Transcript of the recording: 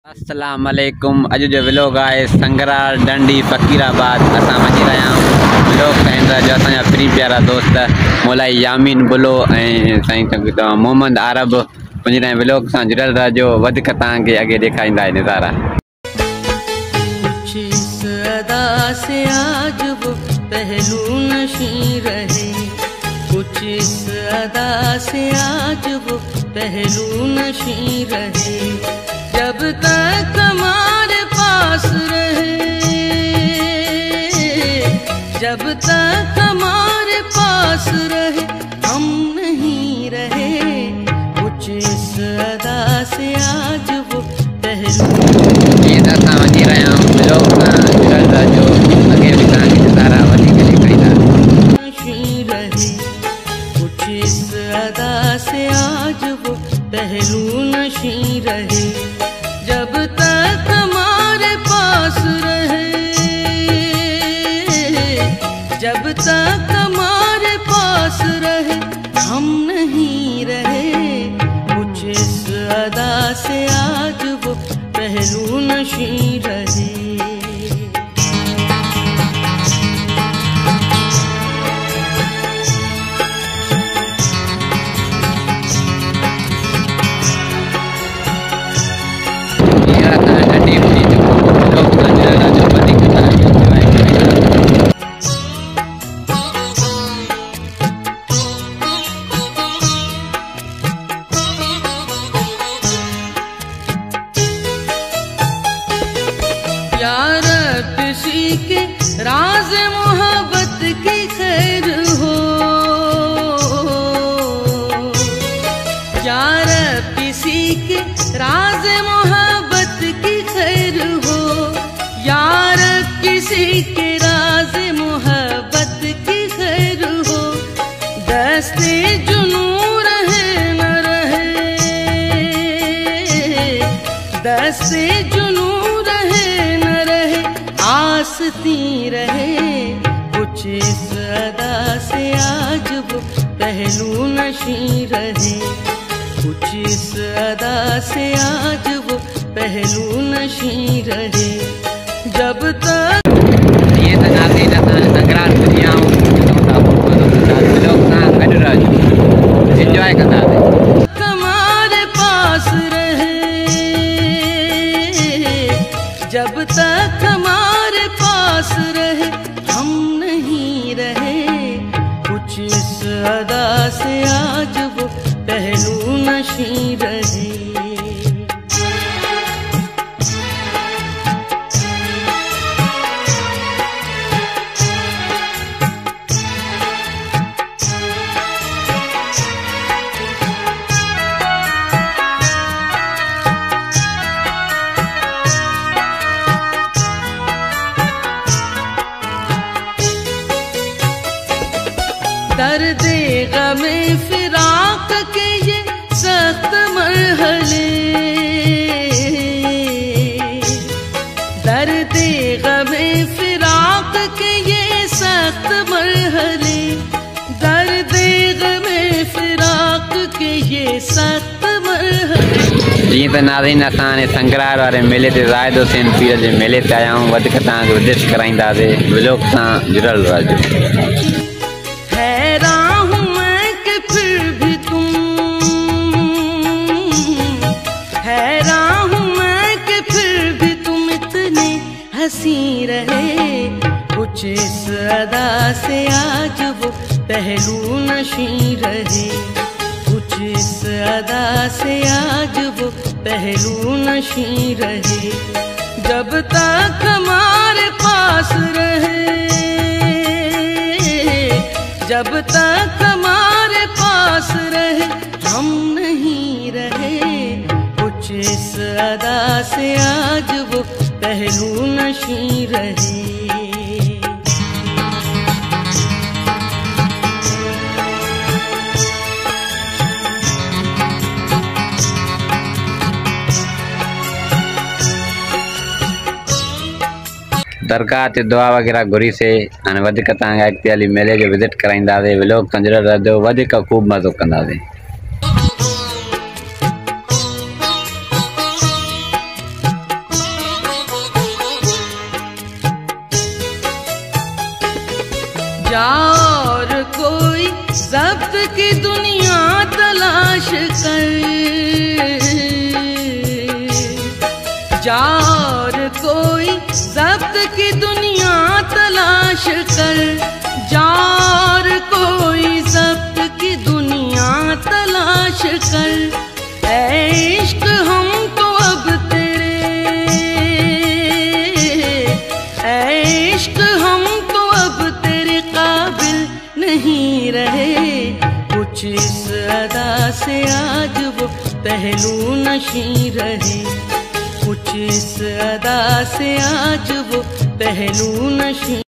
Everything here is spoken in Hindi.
अस्सलाम वालेकुम। अॼु जो व्लॉग आहे संगरा डंडी फ़कीराबाद। असां वञी रहिया आहियूं व्लॉग ठाहींदा जो असांजा प्री प्यारा दोस्त मौलाई यामीन बुलो ऐं साईं मोहम्मद आरब वञी रहिया आहियूं। व्लॉग सां जुड़ियल रहिजो, वधीक तव्हांखे अॻे ॾेखारींदा नज़ारा। कुछ इस अदा से आज वो पहलू नशी रहे, जब तक हमारे पास रहे, जब तक हमारे पास रहे हम नहीं रहे। कुछ इस अदा से आज वो पहलू वञी रहिया आहियूं व्लॉग सां जुड़ियल रहिजो, अॻे बि तव्हांखे नज़ारा वधीक ॾेखारींदा। अदा से आज वो पहलू नशी रहे, जब तक हमारे पास रहे, जब तक हमारे पास रहे हम नहीं रहे। कुछ इस अदा से आज वो पहलू नशी रहे। यार किसी के राज मोहब्बत की खैर हो, यार किसी के राज मोहब्बत की खैर हो, यार किसी के राज मोहब्बत की खैर हो। दस्ते जुनू रहे न रहे, दस्ते जुनू आसती रहे। कुछ इस अदा से आज वो पहलू नशी रहे, कुछ इस अदा से आज वो पहलू नशी रहे, जब तक ये तनाज़े नसान संगरार दुनिया लोग ना गॾु रहिजो, एंजॉय कंदासीं। हमारे पास रहे, जब तक हमारे पास रहे हम नहीं रहे। कुछ इस अदा से आज वो पहलू नशी रहे। दर्दे गमे फिराक के ये सख्त मरहले, दर्दे गमे फिराक के ये सख्त मरहले, दर्दे गमे फिराक के ये सख्त मरहले। जीअं त नाज़रीन असां संगरार वारे मेले ते ज़ाहिद हुसैन पीर जे मेले ते आया आहियूं, वधीक तव्हांखे विजिट कराईंदासीं। व्लॉग सां जुड़ियल रहिजो। हैरान हूँ मैं कि फिर भी तुम, हैरान हूँ मैं कि फिर भी तुम इतने हंसी रहे। कुछ इस अदा से आज वो पहलू नशी रहे, कुछ इस अदा से आज वो पहलू नशी रहे, जब तक हमारे पास रहे, जब तक हमारे पास रहे हम नहीं रहे। कुछ इस अदा से आज वो पहलू नशी रहे। दरगाह ते दुआ वग़ैरह घुरी से हाणे वधीक तव्हांखे अॻिते हली मेले जो विज़िट कराईंदासीं। व्लॉग सां जुड़ियल रहिजो, वधीक ख़ूब मज़ो कंदासीं। जा और कोई ज़ब्त की दुनिया तलाश कर, जा और कोई ज़ब्त की दुनिया तलाश कर, जा और कोई ज़ब्त की दुनिया तलाश कर। ऐ इश्क हम तो अब तेरे, ऐ इश्क हम तो अब तेरे काबिल नहीं रहे। कुछ इस अदा से आज वो पहलू नशी रहे, कुछ इस अदा से आज वो पहलू नशी